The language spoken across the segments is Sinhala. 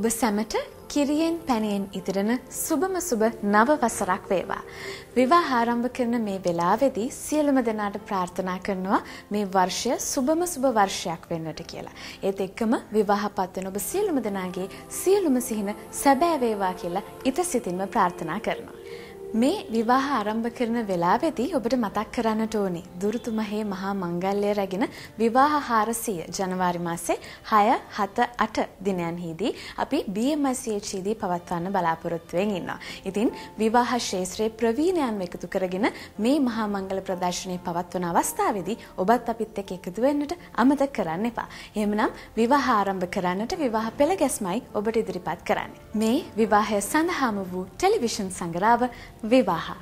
ඔබ සැමට කිරියෙන් පැණියෙන් ඉදිරෙන සුබම සුබ නව වසරක් වේවා. විවාහ ආරම්භ කරන මේ වෙලාවේදී සියලුම දෙනාට ප්‍රාර්ථනා කරනවා මේ වර්ෂය සුබම සුබ වර්ෂයක් වෙන්නට කියලා. ඒත් එක්කම විවාහපත් වෙන ඔබ සියලුම දෙනාගේ සියලුම සිහින සැබෑ වේවා කියලා ඉතසිතින්ම ප්‍රාර්ථනා කරනවා. මේ විවාහ ආරම්භ කරන වෙලාවේදී ඔබට මතක් කරන්නට ඕනේ දුරුතුමහේ මහා මංගල්‍ය රැගෙන විවාහ 400 ජනවාරි මාසේ 6, 7, 8 දිනයන්හිදී අපි BMICHD පවත්වන්න බලාපොරොත්තු වෙමින් ඉන්නවා. ඉතින් විවාහ ශාස්ත්‍රයේ ප්‍රවීණයන්ව එකතු කරගෙන මේ මහා මංගල ප්‍රදර්ශනය පවත්වන අවස්ථාවේදී ඔබත් අපිත් එක්ක එකතු වෙන්නට අමතක කරන්න එපා. එහෙමනම් විවාහ ආරම්භ කරන්නට විවාහ පෙළ ගැස්මයි ඔබට ඉදිරිපත් කරන්නේ. මේ විවාහය සඳහාම වූ ටෙලිවිෂන් සංග්‍රහව Vivaha.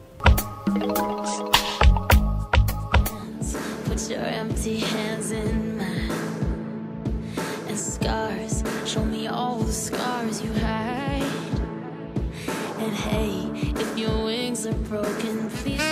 Put your empty hands in mine. And scars, show me all the scars you hide. And hey, if your wings are broken, please.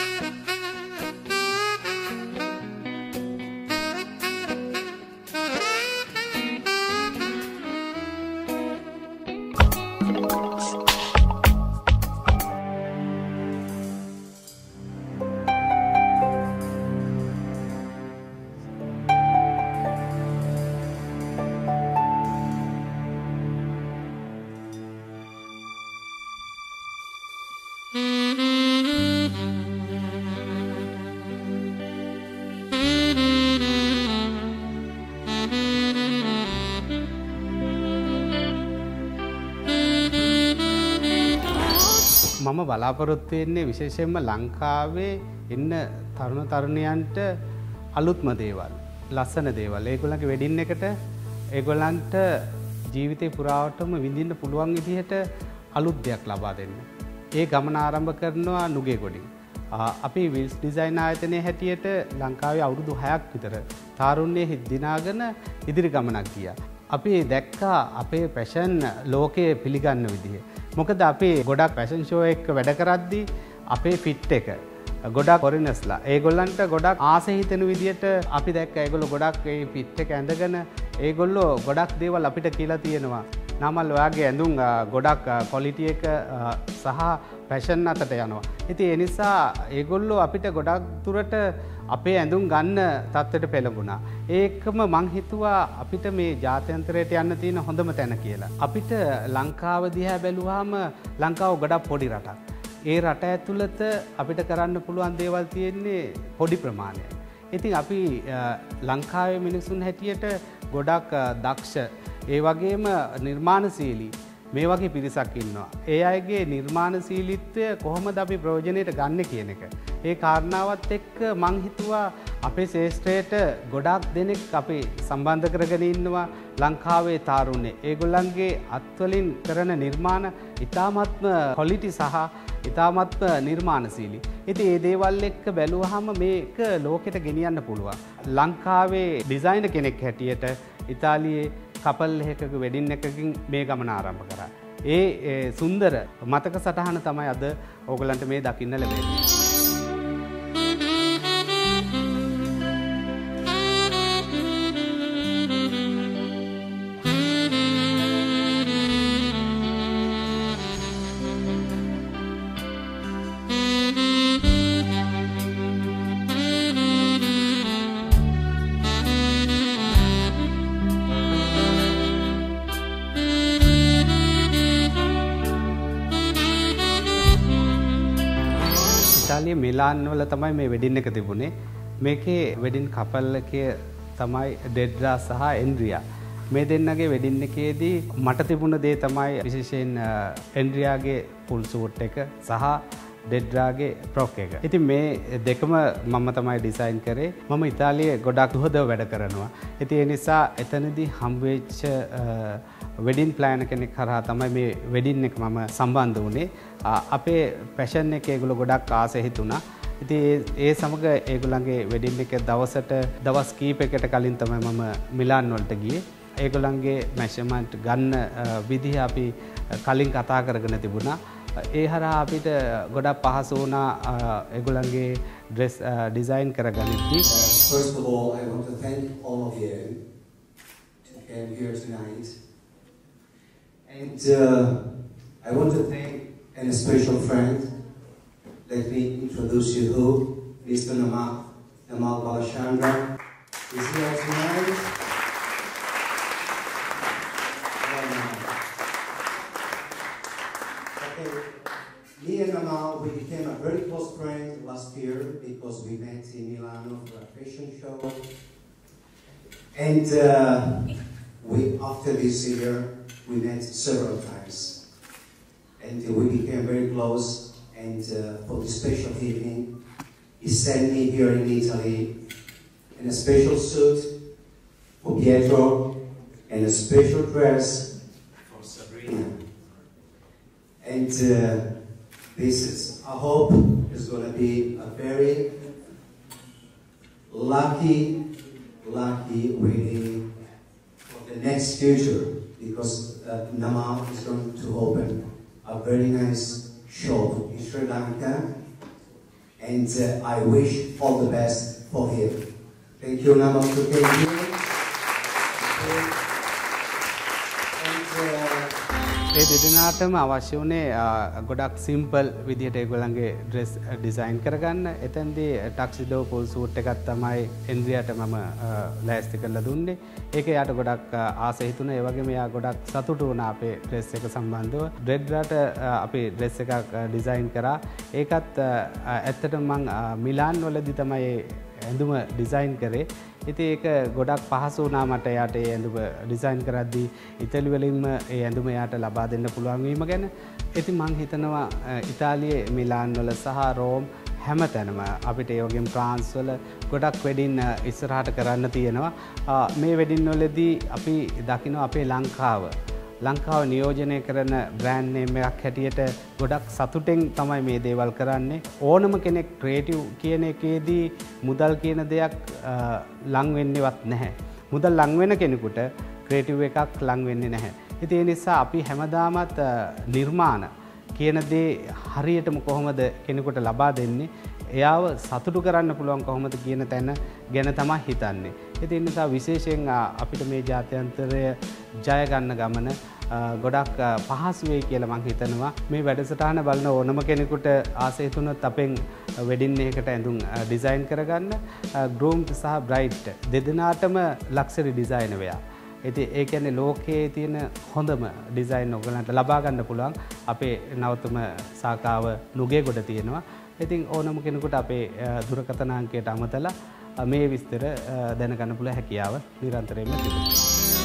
මම බලාපොරොත්තු වෙන්නේ විශේෂයෙන්ම ලංකාවේ ඉන්න තරුණ තරුණියන්ට අලුත්ම දේවල්, ලස්සන දේවල්. ඒගොල්ලන්ගේ වෙඩින් එකට ඒගොල්ලන්ට ජීවිතේ පුරාවටම විඳින්න පුළුවන් විදිහට අලුත් දෙයක් ලබා දෙන්න. ඒ ගමන ආරම්භ කරනවා නුගේගොඩින්. අපි විල්ස් ඩිසයින් ආයතනයේ හැටියට ලංකාවේ අවුරුදු 6ක් විතර තාරුණ්‍යයේ දිනාගෙන ඉදිරි ගමනක් ගියා. අපි දැක්කා අපේ ෆැෂන් ලෝකයේ පිළිගන්න විදිහ. මොකද අපි ගොඩක් ෆැෂන් ෂෝ එක වැඩ කරද්දී අපේ ෆිට් එක ගොඩක් ෆොරිනර්ස්ලා ඒගොල්ලන්ට ගොඩක් ආස හිතෙන විදිහට අපි දැක්කා. ඒගොල්ලෝ ගොඩක් ඒ ෆිට් එක ඇඳගෙන ඒගොල්ලෝ ගොඩක් දේවල් අපිට කියලා තියෙනවා. නමල් ඔයාගේ ඇඳුම් ගොඩක් ක්වොලිටි එක සහ ෆැෂන් අතට යනවා. ඉතින් ඒ නිසා ඒගොල්ලෝ අපිට ගොඩක් දුරට අපේ ඇඳුම් ගන්න තත්ත්වයට පෙළඹුණා. ඒකම මං හිතුවා අපිට මේ ජාත්‍යන්තරයට යන්න තියෙන හොඳම තැන කියලා. අපිට ලංකාව දිහා බැලුවාම ලංකාව ගොඩක් පොඩි රටක්. ඒ රට ඇතුළත අපිට කරන්න පුළුවන් දේවල් තියෙන්නේ පොඩි ප්‍රමාණයක්. ඉතින් අපි ලංකාවේ මිනිසුන් හැටියට ගොඩක් දක්ෂ, ඒ වගේම නිර්මාණශීලී මේ වගේ පිරිසක් ඉන්නවා. ඒ අයගේ නිර්මාණශීලීත්වය කොහොමද අපි ප්‍රයෝජනයට ගන්න කියන එක. ඒ කාරණාවත් එක්ක මං හිතුවා අපේ ශාස්ත්‍රයට ගොඩාක් දෙනෙක් අපි සම්බන්ධ කරගෙන ඉන්නවා ලංකාවේ තාරුණ්‍ය. ඒගොල්ලන්ගේ අත්වලින් කරන නිර්මාණ ඉතාමත්ම ක්වොලිටි සහ ඉතාමත්ම නිර්මාණශීලී. ඉතින් මේ දේවල් එක්ක බැලුවහම මේක ලෝකෙට ගෙනියන්න පුළුවන්. ලංකාවේ ඩිසයිනර් කෙනෙක් හැටියට ඉතාලියේ කපල් එකක වෙඩින් එකකින් මේ ගමන ආරම්භ කරා. ඒ සුන්දර මතක සටහන තමයි අද ඕගලන්ට මේ දකින්න ලැබෙන්නේ. ඉතාලියේ මිලාන් වල තමයි මේ වෙඩින් එක තිබුණේ. මේකේ වෙඩින් කපල් එකේ තමයි ඩෙඩ්රා සහ එන්ඩ්‍රියා. මේ දෙන්නගේ වෙඩින් එකේදී මට තිබුණ දේ තමයි විශේෂයෙන් එන්ඩ්‍රියාගේ ෆුල් සූට් එක සහ ඩෙඩ්රාගේ ෆ්‍රොක් එක. ඉතින් මේ දෙකම මම තමයි ඩිසයින් කරේ. මම ඉතාලියේ ගොඩක් දුහදව වැඩ කරනවා. ඉතින් ඒ නිසා එතනදී හම්බෙච්ච වෙඩින් ප්ලෑනර් කෙනෙක් කරා තමයි මේ වෙඩින් එක මම සම්බන්ධ වුණේ. අපේ ෆැෂන් එකේ ඒගොල්ලෝ ගොඩක් ආසෙ හිතුණා. ඉතින් ඒ සමග ඒගොල්ලන්ගේ වෙඩින් එක දවස් කීපයකට කලින් තමයි මම මිලාන් වලට ගියේ. ඒගොල්ලන්ගේ මෙෂර්මන්ට් ගන්න විදිහ අපි කලින් කතා කරගෙන තිබුණා. ඒ හරහා අපිට ගොඩක් පහසු වුණා ඒගොල්ලන්ගේ ඩ්‍රෙස් ඩිසයින් කරගනිද්දී. First of all, I want to thank all of you to come here tonight And I want to thank a special friend. Let me introduce you to Mr. Namal Balachandra. Is here tonight. Okay, me and Namal, we became a very close friend last year because we met in Milano for a fashion show. And after this year, we met several times. And we became very close. And for this special evening, he sent me here in Italy in a special suit for Pietro and a special dress for Sabrina. And this is, I hope, is going to be a very lucky wedding for the next future, because Namal is going to open a very nice shop in Sri Lanka, and I wish all the best for him. Thank you, Namal, for being here. ඒ දෙදෙනාටම අවශ්‍ය වුණේ ගොඩක් සිම්පල් විදිහට ඒගොල්ලන්ගේ ඩ්‍රෙස් ඩිසයින් කරගන්න. එතෙන්දී ටක්සිඩෝ ෆුල් සූට් එකක් තමයි එන්ද්‍රියාට මම ලෑස්ති කරලා දුන්නේ. ඒක යාට ගොඩක් ආස හිතුණා. ඒ වගේම යා ගොඩක් සතුටු වුණා අපේ ඩ්‍රෙස් එක සම්බන්ධව. රෙඩ්ලාට අපි ඩ්‍රෙස් එකක් ඩිසයින් කරා. ඒකත් ඇත්තටම මම මිලාන් වලදී තමයි ඇඳුම ඩිසයින් කරේ. ඉතින් ඒක ගොඩක් පහසු වුණා මට යාට ඒ ඇඳුම ඩිසයින් කරද්දී ඉතාලි වලින්ම ඒ ඇඳුම යාට ලබා දෙන්න පුළුවන් වීම ගැන. ඉතින් මම හිතනවා ඉතාලියේ මිලාන් වල සහ රෝම් හැමතැනම අපිට ඒ වගේම ෆ්‍රාන්ස් වල ගොඩක් වෙඩින් ඉස්සරහට කරන්න තියෙනවා. මේ වෙඩින් වලදී අපි දකිනවා අපේ ලංකාව නියෝජනය කරන බ්‍රෑන්ඩ් නේම් එකක් හැටියට ගොඩක් සතුටෙන් තමයි මේ දේවල් කරන්නේ. ඕනම කෙනෙක් ක්‍රියේටිව් කියන එකේදී මුදල් කියන දෙයක් ලං වෙන්නේවත් නැහැ. මුදල් ලං වෙන කෙනෙකුට ක්‍රියේටිව් එකක් ලං වෙන්නේ නැහැ. ඉතින් ඒ නිසා අපි හැමදාමත් නිර්මාණ කියන දේ හරියටම කොහොමද කෙනෙකුට ලබා දෙන්නේ, එයාව සතුටු කරන්න පුළුවන් කොහොමද කියන තැන ගැන තමයි හිතන්නේ. ඉතින් ඒ නිසා විශේෂයෙන් අපිට මේ ජාත්‍යන්තරය ජය ගන්න ගමන ගොඩක් පහසු වෙයි කියලා මම හිතනවා. මේ වැඩසටහන බලන ඕනම කෙනෙකුට ආස හිතුනොත් අපෙන් වෙඩින් එකකට ඇඳුම් ඩිසයින් කරගන්න. ග්‍රූම් සහ බ්‍රයිඩ් දෙදෙනාටම ලක්ෂරි ඩිසයින් වෙයා. ඉතින් ඒ කියන්නේ ලෝකයේ තියෙන හොඳම ඩිසයින් ඔයගලන්ට ලබා ගන්න පුළුවන් අපේ නවතම සාකාව නුගේගොඩ තියෙනවා. ඉතින් ඕනම කෙනෙකුට අපේ දුරකථන අංකයට අමතලා මේ විස්තර දැනගන්න පුළුවන් හැකියාව නිරන්තරයෙන්ම තිබෙනවා.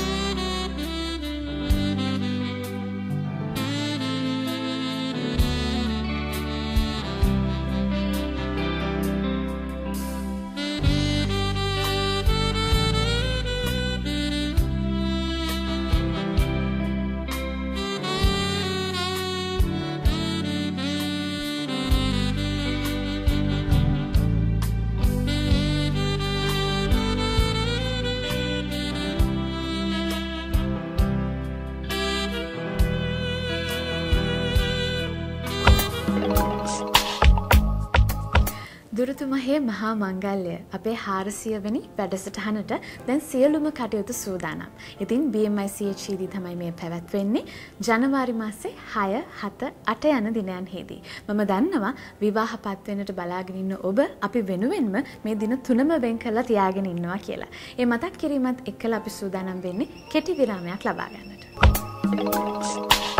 දුරතුමහේ මහා මංගල්‍ය අපේ 400 වෙනි වැඩසටහනට දැන් සියලුම කටයුතු සූදානම්. ඉතින් BMICHED තමයි මේ පැවැත්වෙන්නේ ජනවාරි මාසේ 6, 7, 8 යන දිනයන්හිදී. මම දන්නවා විවාහපත් වෙන්නට බලාගෙන ඉන්න ඔබ අපි වෙනුවෙන්ම මේ දින 3ම වෙන් කරලා තියාගෙන ඉන්නවා කියලා. ඒ මතක් කිරීමත් එක්කලා අපි සූදානම් වෙන්නේ කෙටි විරාමයක් ලබා ගන්නට.